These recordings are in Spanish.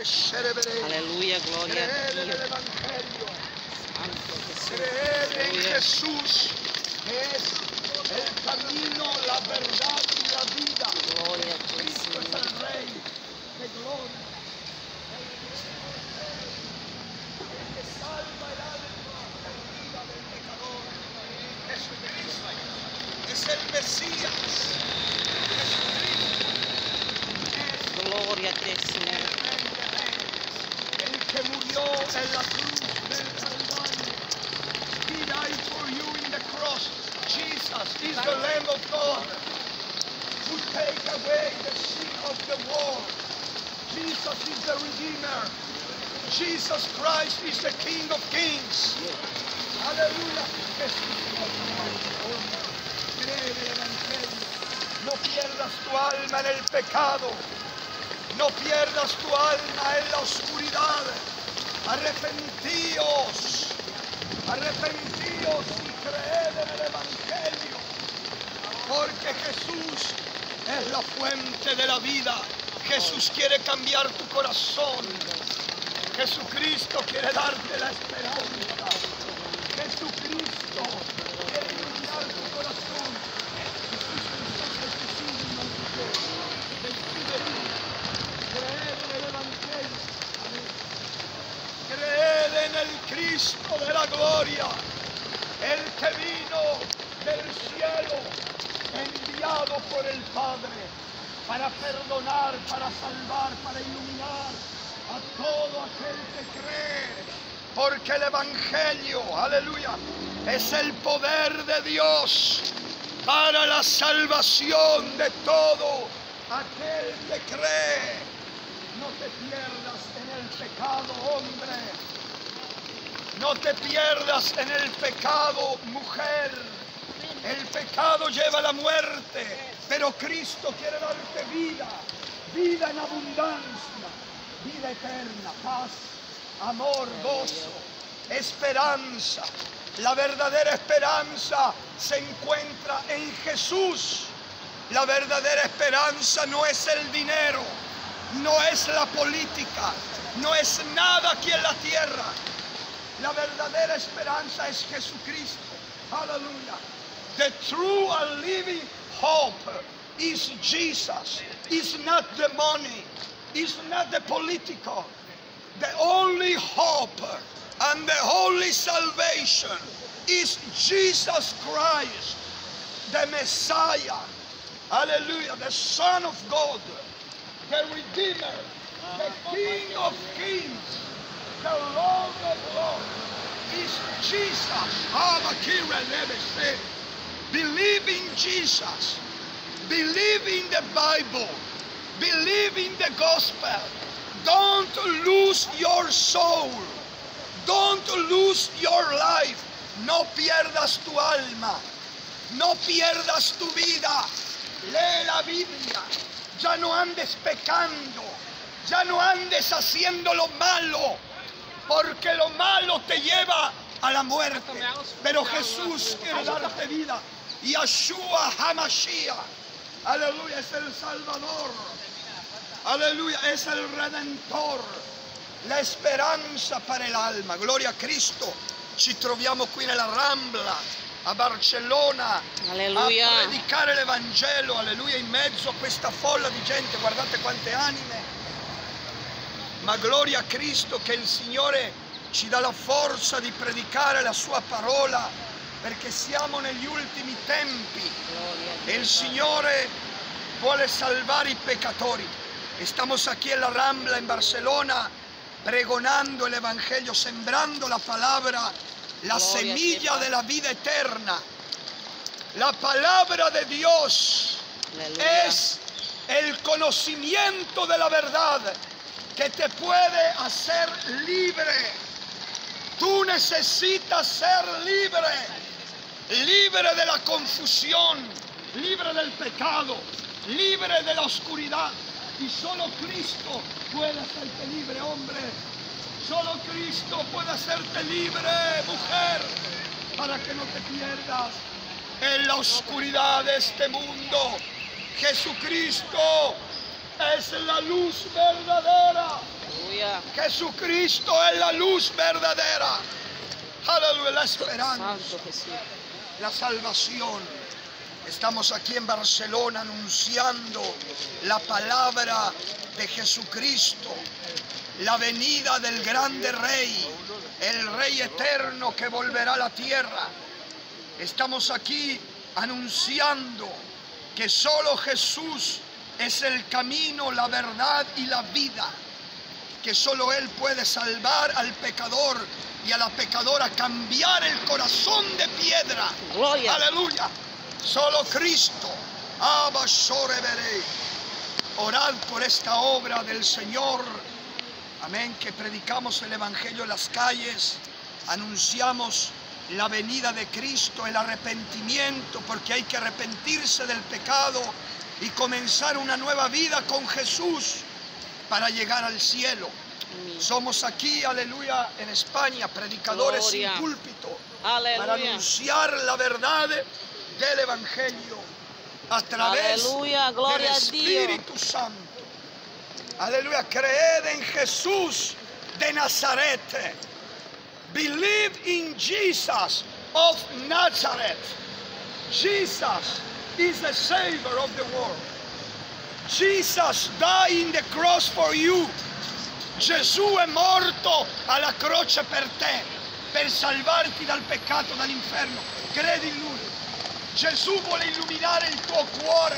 Aleluya, gloria a Creed en Dios. el Evangelio. Santo Jesús. Creed en Aleluya. Jesús, que es el camino, la verdad y la vida. Gloria a ti, Cristo es Señor. el Rey de gloria. El que salva el alma perdida del pecador. Jesucristo es el Mesías. Jesucristo es Gloria a ti, Señor. el Rey de Reyes, el que murió en la cruz del Calvario. He died for you in the cross. Jesus is the Lamb of God who take away the sin of the world. Jesus is the Redeemer. Jesus Christ is the King of Kings. Aleluya. Jesús. Cree en el Evangelio. No pierdas tu alma en el pecado. No pierdas tu alma en la oscuridad. Arrepentíos. Arrepentíos y creed en el Evangelio. Porque Jesús es la fuente de la vida. Jesús quiere cambiar tu corazón. Jesucristo quiere darte la esperanza. Jesucristo quiere iluminar tu corazón. Jesús Cristo es el que sigue y mantiene. Descubre tú. Creed en el Evangelio. Creed en el Cristo de la gloria. El que vino del cielo, enviado por el Padre, para perdonar, para salvar, para iluminar a todo aquel que cree, porque el Evangelio, aleluya, es el poder de Dios para la salvación de todo aquel que cree. No te pierdas en el pecado, hombre. No te pierdas en el pecado, mujer. El pecado lleva a la muerte, pero Cristo quiere darte vida, vida en abundancia, vida eterna, paz, amor, gozo, esperanza. La verdadera esperanza se encuentra en Jesús. La verdadera esperanza no es el dinero, no es la política, no es nada aquí en la tierra. La verdadera esperanza es Jesucristo. Aleluya. The true and living hope is Jesus. It's not the money. It's not the political. The only hope and the only salvation is Jesus Christ, the Messiah. Hallelujah. The Son of God, the Redeemer, the King of Kings, the Lord of Lords is Jesus. Believe in Jesus. Believe in the Bible. Believe in the gospel. Don't lose your soul. Don't lose your life. No pierdas tu alma. No pierdas tu vida. Lee la Biblia. Ya no andes pecando. Ya no andes haciendo lo malo. Porque lo malo te lleva a la muerte. Pero Jesús quiere darte vida. Yeshua HaMashiach. Aleluya, es el Salvador. Aleluya, es el Redentor. La speranza para el alma. Gloria a Cristo. Ci troviamo qui nella Rambla, a Barcellona, Alleluia. a predicare l'Evangelo. Alleluia, in mezzo a questa folla di gente. Guardate quante anime. Ma gloria a Cristo che il Signore ci dà la forza di predicare la sua parola, perché siamo negli ultimi tempi e il Signore vuole salvare i peccatori. Estamos aquí en la Rambla en Barcelona pregonando el Evangelio, sembrando la palabra, la semilla de la vida eterna. La palabra de Dios es el conocimiento de la verdad que te puede hacer libre. Tú necesitas ser libre, libre de la confusión, libre del pecado, libre de la oscuridad. Y solo Cristo puede hacerte libre, hombre. Solo Cristo puede hacerte libre, mujer, para que no te pierdas en la oscuridad de este mundo. Jesucristo es la luz verdadera. Jesucristo es la luz verdadera. Aleluya, la esperanza, Santo Jesús. la salvación. Estamos aquí en Barcelona anunciando la palabra de Jesucristo, la venida del grande Rey, el Rey eterno que volverá a la tierra. Estamos aquí anunciando que solo Jesús es el camino, la verdad y la vida, que solo Él puede salvar al pecador y a la pecadora, cambiar el corazón de piedra. Gloria. Aleluya. Solo Cristo. Abba Shore Berei. Orad por esta obra del Señor. Amén. Que predicamos el Evangelio en las calles. Anunciamos la venida de Cristo, el arrepentimiento, porque hay que arrepentirse del pecado y comenzar una nueva vida con Jesús para llegar al cielo. Amén. Somos aquí, aleluya, en España, predicadores Gloria. sin púlpito, Aleluya. para anunciar la verdad del Evangelio a través Aleluya, del gloria a Dios. Espíritu Santo. Aleluya, creed en Jesús de Nazaret. Believe in Jesus of Nazareth. Jesus is the Savior of the world. Jesus died in the cross for you. Gesù è morto alla croce per te, per salvarti dal peccato, dall'inferno. Credi in Lui. Gesù vuole illuminare il tuo cuore.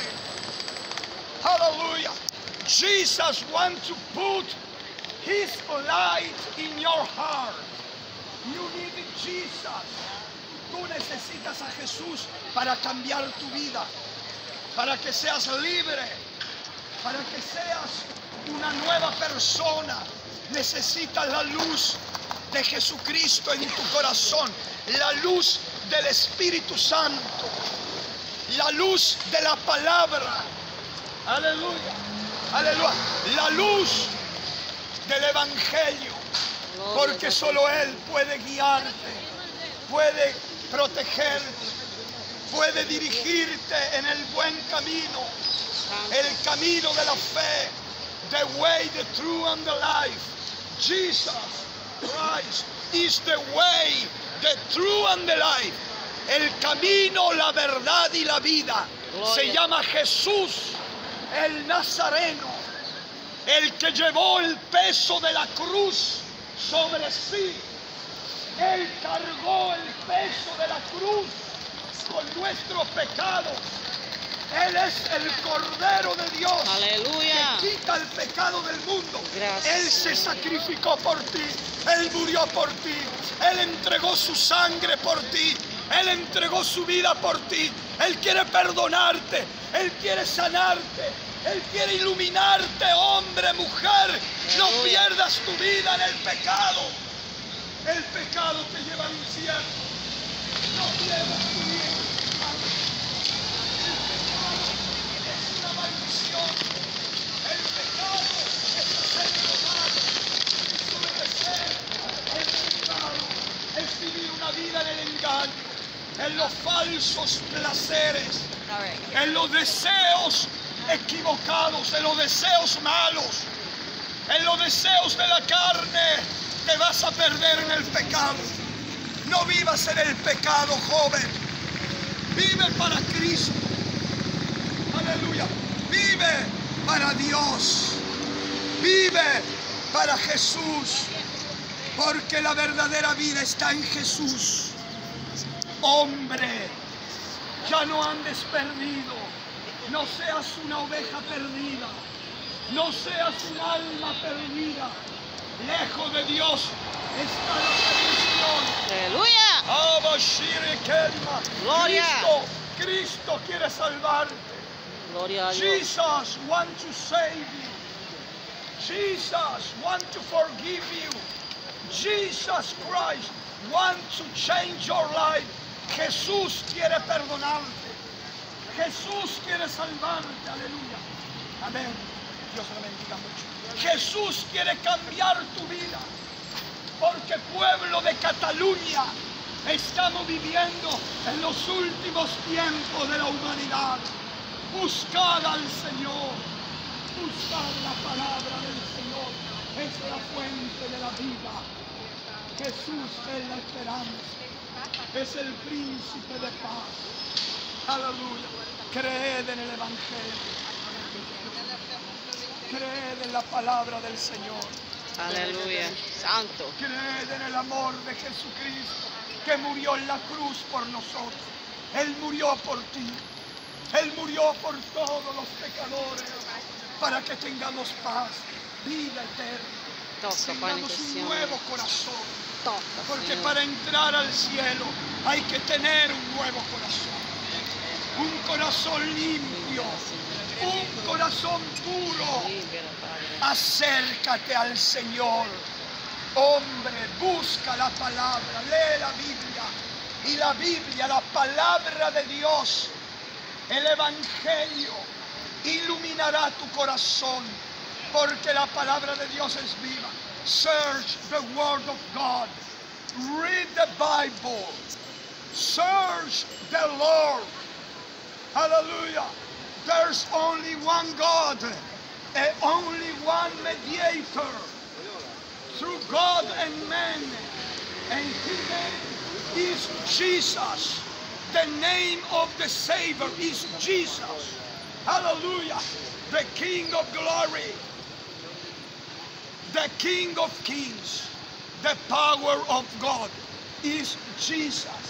Hallelujah. Jesus wants to put His light in your heart. You need Jesus. Tú necesitas a Jesús para cambiar tu vida, para que seas libre, para que seas una nueva persona. Necesitas la luz de Jesucristo en tu corazón, la luz del Espíritu Santo, la luz de la palabra. Aleluya, aleluya, la luz del Evangelio, porque solo Él puede guiarte, puede protegerte, puede dirigirte en el buen camino, el camino de la fe. The way, the truth, and the life. Jesus Christ is the way, the truth, and the life. El camino, la verdad y la vida. Gloria. Se llama Jesús, el Nazareno, el que llevó el peso de la cruz sobre sí. Él cargó el peso de la cruz con nuestros pecados. Él es el Cordero de Dios. Aleluya. Que quita el pecado del mundo. Gracias. Él se sacrificó por ti. Él murió por ti. Él entregó su sangre por ti. Él entregó su vida por ti. Él quiere perdonarte. Él quiere sanarte. Él quiere iluminarte, hombre, mujer. No Aleluya. pierdas tu vida en el pecado. El pecado te lleva al infierno. No pierdas tu vida. Es una maldición. El pecado es hacer lo malo, es obedecer, es pecado, es vivir una vida en el engaño, en los falsos placeres, en los deseos equivocados, en los deseos malos, en los deseos de la carne. Te vas a perder en el pecado. No vivas en el pecado, joven. Vive para Cristo. Aleluya. Vive para Dios. Vive para Jesús. Porque la verdadera vida está en Jesús. Hombre, ya no andes perdido. No seas una oveja perdida. No seas un alma perdida. Lejos de Dios está la perdición. Aleluya. Abashire Kelma. Gloria. Cristo quiere salvar. Gloria a Dios. Jesus wants to save you. Jesus wants to forgive you. Jesus Christ wants to change your life. Jesús quiere perdonarte. Jesús quiere salvarte. Aleluya. Amén. Dios le bendiga mucho. Jesús quiere cambiar tu vida. Porque pueblo de Cataluña, estamos viviendo en los últimos tiempos de la humanidad. Buscad al Señor. Buscad la palabra del Señor. es la fuente de la vida. Jesús es la esperanza, es el príncipe de paz. Aleluya. Creed en el Evangelio, creed en la palabra del Señor, Aleluya. Santo. creed en el amor de Jesucristo que murió en la cruz por nosotros. Él murió por ti, Él murió por todos los pecadores para que tengamos paz, vida eterna. Toca, Padre, Tengamos un Señor. nuevo corazón. Toca, Porque Señor. para entrar al cielo hay que tener un nuevo corazón. Un corazón limpio. Un corazón puro. Libera, Padre. Acércate al Señor. Hombre, busca la palabra. Lee la Biblia. Y la Biblia, la palabra de Dios, el Evangelio, iluminará tu corazón. Porque la palabra de Dios es viva. Search the Word of God. Read the Bible. Search the Lord. Hallelujah. There's only one God. And only one mediator. Through God and man. And his name is Jesus. The name of the Savior is Jesus. Hallelujah. The King of glory. The King of kings, the power of God is Jesus.